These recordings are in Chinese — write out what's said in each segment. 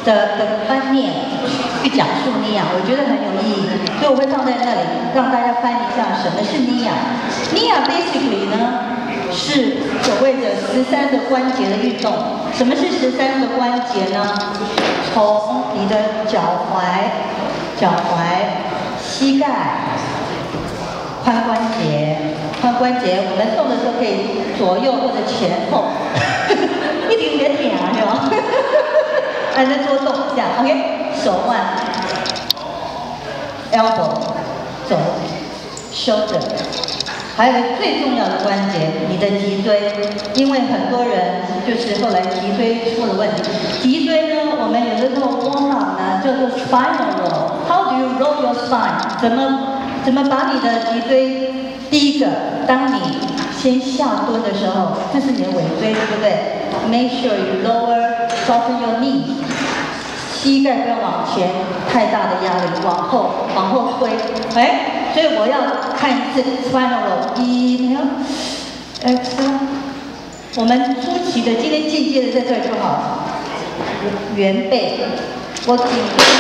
的观念去讲述尼亚，我觉得很有意义，所以我会放在那里让大家翻一下什么是尼亚。尼亚 basically 呢是所谓的13个关节的运动。什么是13个关节呢？从你的脚踝、膝盖、髋关节，我们动的时候可以左右或者前后，一点点点啊，对吧？按着多动一下 ，OK， 手腕 ，elbow， 肘 ，shoulder， 还有最重要的关节，你的脊椎，因为很多人就是后来脊椎出了问题。脊椎呢，我们有的时候 warm up 呢叫做 spinal roll。How do you roll your spine？ 怎么把你的脊椎？第一个，当你先下蹲的时候，这是你的尾椎，对不对 ？Make sure you lower, soften your knee。膝盖不要往前，太大的压力，往后推，哎，所以我要看一次 spinal roll， inhale， exhale。我们初期的，今天进阶的在这儿就好。圆背，我颈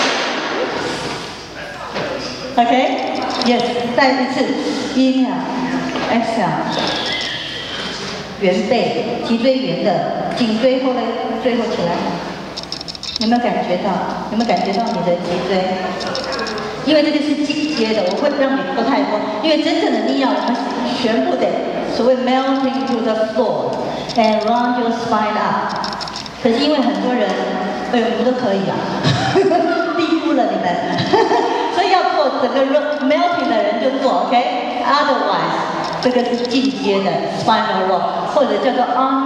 椎 ，OK，yes， 再一次 inhale， exhale。圆背，脊椎圆的，颈椎后来最后起来。有没有感觉到？有没有感觉到你的脊椎？因为这个是进阶的，我会让你不太多。因为真正的尼亚，我们全部得所谓 melting to the floor and round your spine up。可是因为很多人，哎呦，你们都可以啊，低估了你们，所以要做整个 melting 的人就做 ，OK？Otherwise， 这个是进阶的 spinal roll， 或者叫做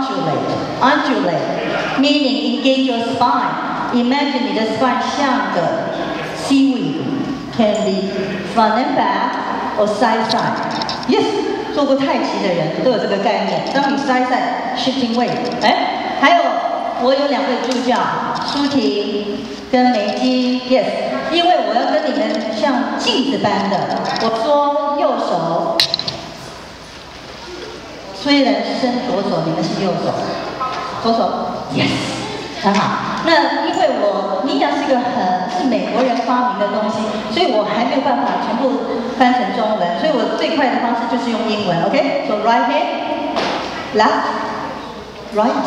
undulate，meaning engage your spine。Imagine 你的 spine 像个 seaweed can be front and back or side side. Yes， 做过太极的人都有这个概念。当你 side side shifting weight， 哎，还有我有2位助教，舒婷跟梅姬 ，Yes， 因为我要跟你们像镜子般的，我说右手，虽然伸左手，你们是右手，左手 ，Yes， 很好。那因为尼亚是美国人发明的东西，所以我还没有办法全部翻成中文，所以我最快的方式就是用英文 ，OK？ So right hand, left, right,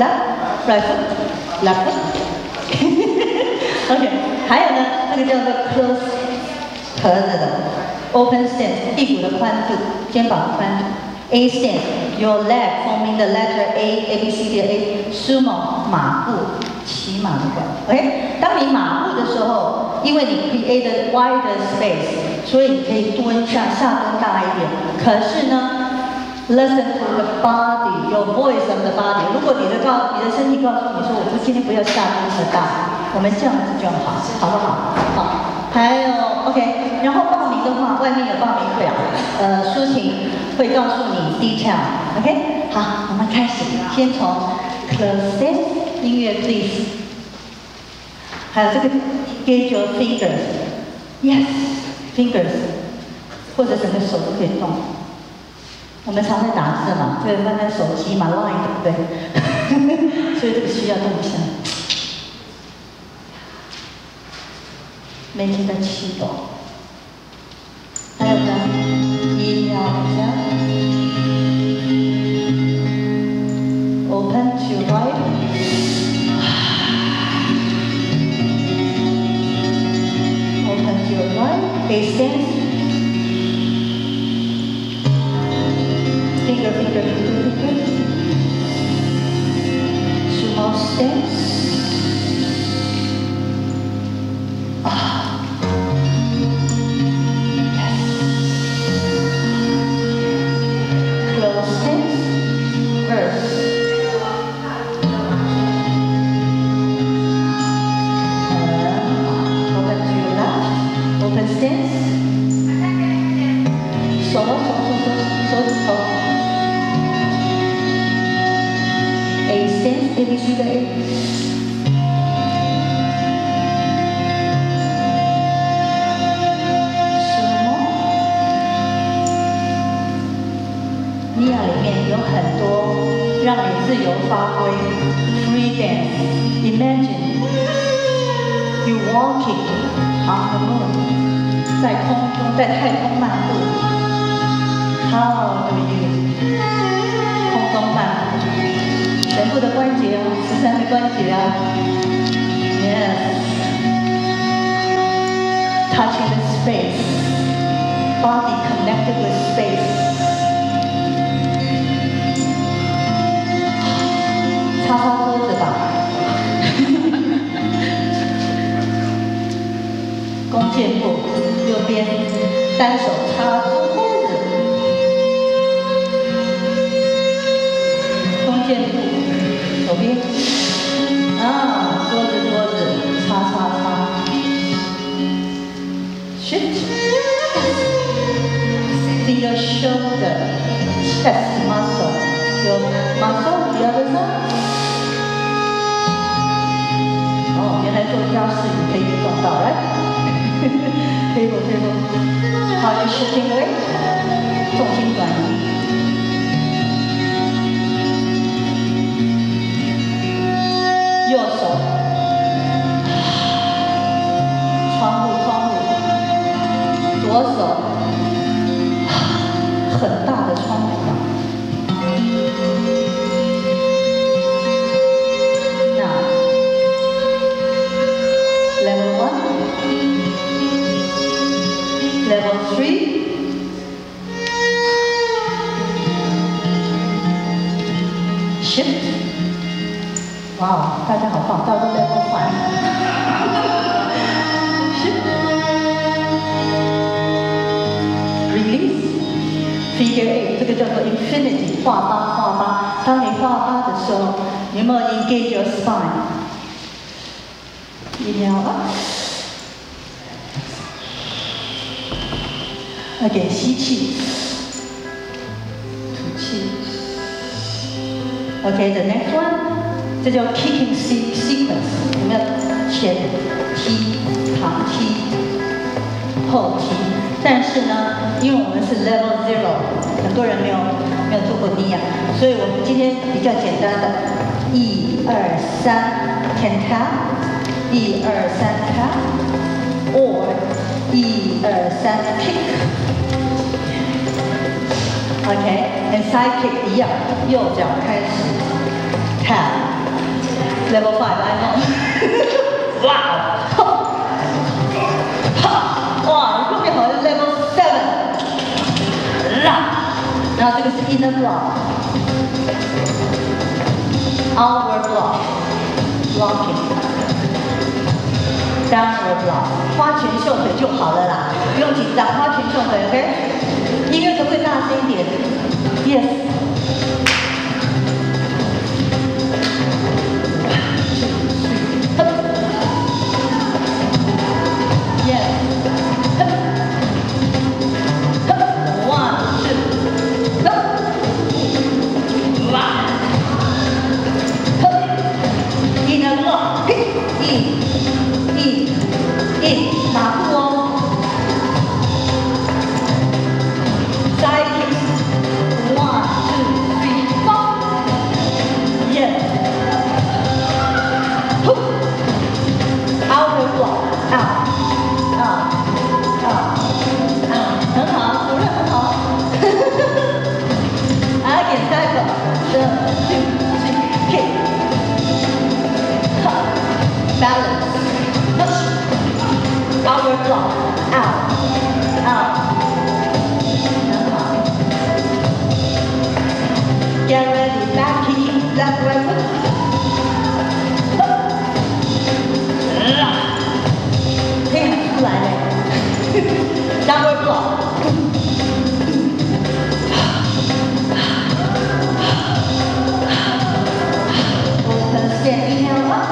left foot，OK？ 还有呢，这个叫做 close 合着的 ，open stance， 屁股的宽度，肩膀的宽度。A stance, your leg forming the letter A，A B C D A，sumo 马步，骑马的话 ，OK？ 当你马步的时候，因为你 create a wider space， 所以你可以蹲下蹲大一点。可是呢 ，listen to the body, your voice of the body。如果你的身体告诉你说，我今天不要下蹲很大，我们这样子就好，好不好？好。还有 OK， 然后报名的话，外面有报名会啊，舒婷会告诉你 detail，OK？ 好，我们开始，先从 close step 音乐 please， 还有这个 engage your fingers，yes fingers， 或者整个手都可以动。我们常在打字嘛，对，翻翻手机嘛 ，line 对不对？所以这个需要动一下。眉间的气动，还有呢，一秒一下 ，open to right， open to right， a stance， finger， sumo stance。尼亚里面有很多让你自由发挥 free dance， imagine walking on the moon， 在空中，在太空漫步。How do you？ 空中漫步，全部的关节啊，13个关节啊 ，yes。Touching the space, body connected with space。擦擦桌子吧。弓箭步，右边单手擦桌子。弓箭步，左边啊，桌子，擦擦擦。Shift. See your shoulder, chest muscle, your muscle, the other side. 哦，原来做家事也可以运动到，来。table. How you shifting weight? 重心转移。右手，窗户。左手，很大的窗户吧。Now, level 1, level 3. Shift. 哇，大家好棒，到了 level 5。Figure 8， 这个叫做 infinity， 画八。当你画八的时候，你有没有 engage your spine？ Inhale up， again 吸气，吐气。OK，the next one， 这叫 kicking sequence， 我们要前踢、旁踢、后踢。但是呢，因为我们是 level 0， 很多人没有做过尼亚，所以我们今天比较简单的，1、2、3 can tap， 1、2、3 tap， or 1、2、3 kick。OK，and side kick 一样，右脚开始 tap。Level 5 I know。哇！后面好像 level 7， 然后这个是 inner block，outward block，blocking，downward block， 花拳绣腿就好了啦，不用紧张，花拳绣腿 ，OK？ 音乐可不可以大声一点 ？Yes。Get ready, back kicking, left right foot. Downward block. Open stand, inhale up.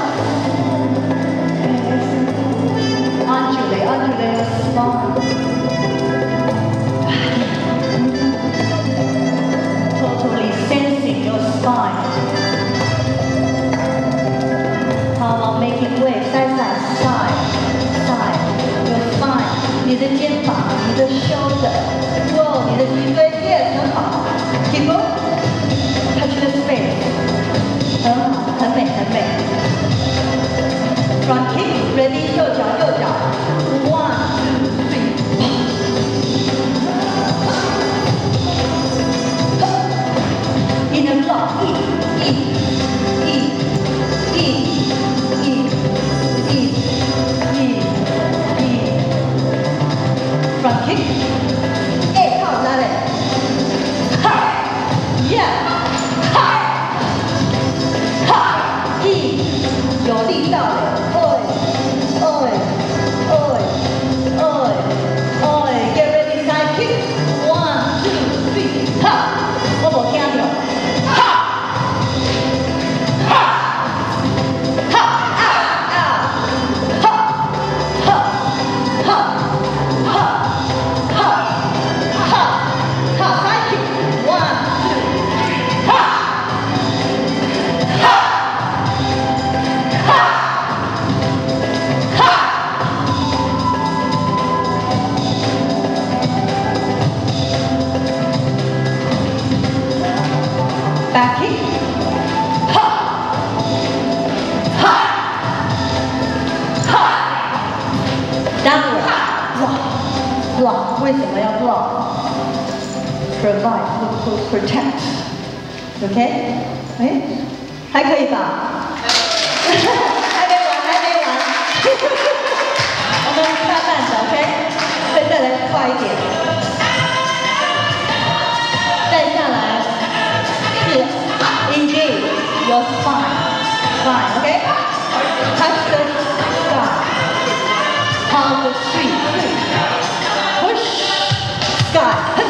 Undulate your spine. Totally sensing your spine. How about making waves? Side. Your spine. 你的肩膀，你的 shoulder， 哇，你的脊椎 ，yes， 很好。Keep going. Touch the space. 很好，很美。From Front kick, ready, 右脚右脚。1, 2, 3. In a block, E. Front kick. 8号拉嘞。哈 ，Yeah. 哈，哈 ，E 有力道嘞。Get ready, side kick. 1, 2, 3. 哈，我无听到。哈，哈，哈，啊啊，哈，哈，哈，哈，哈，哈，哈 ，side kick. 1, 2, 哈，哈，哈，哈。Back kick. 哈，哈，哈。Downward. Block. 为什么要 block? Provide, protect. OK? 哎，还可以吧？还没完。我们慢慢的 ，OK？ 再来快一点。再下来。Engage your spine, okay? Touch the sky. Count to 3. Push, sky.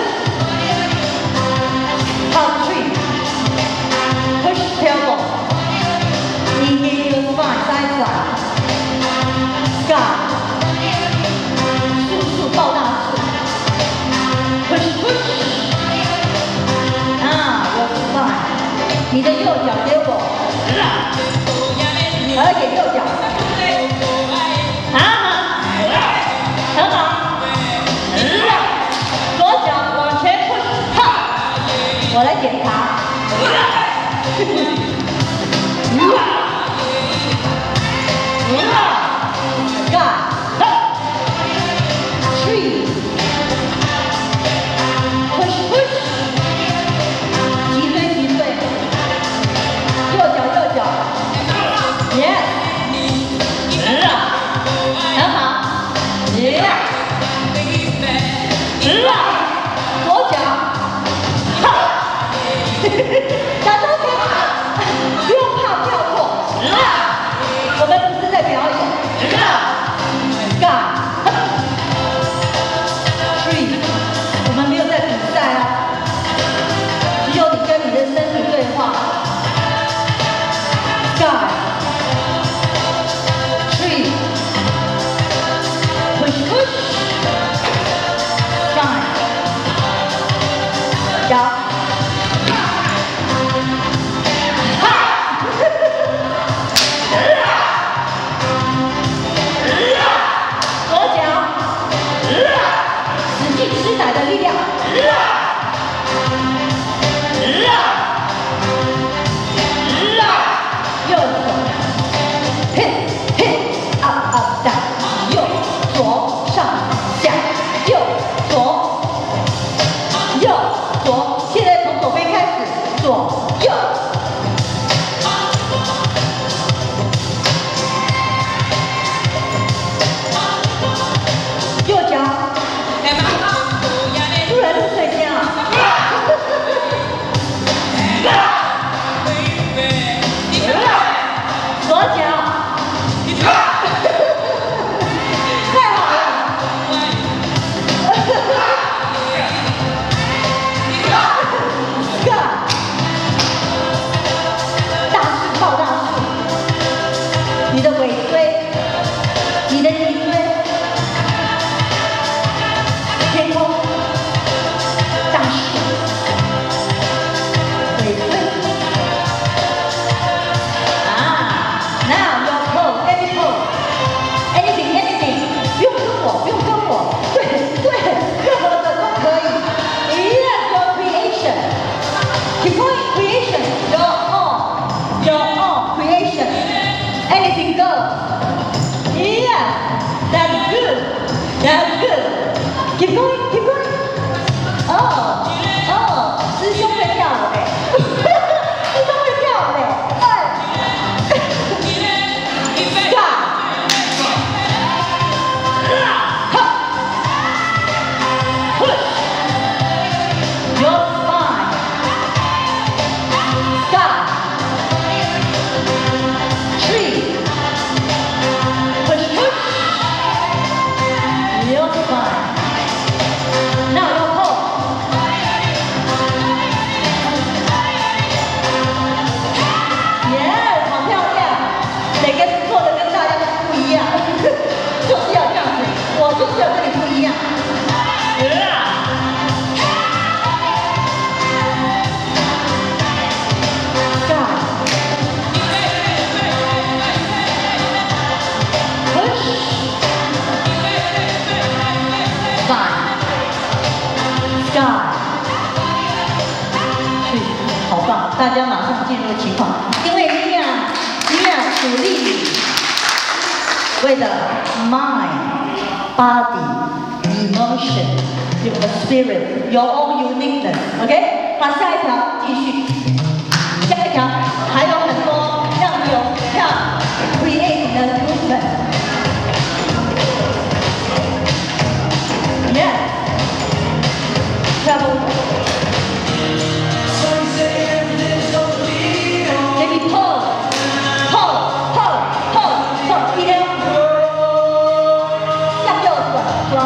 Count 3. Push tailbone. Engage your spine, side. Sky. 速爆大速。Push. Your spine. 你的右脚给我，而且右脚，很好，左脚往前 push， 哈，我来检查，God， 3， push， 脊椎。右脚 ，Yes， sky。是，好棒！大家马上进入情况，因为尼亚鼓励你，为了 mind、body、emotion、your spirit、your own uniqueness。OK， 好，下一条继续，下一条还有很多让你有要 create 的 movement。Yeah，travel。Maybe pause，一条，向右转，转。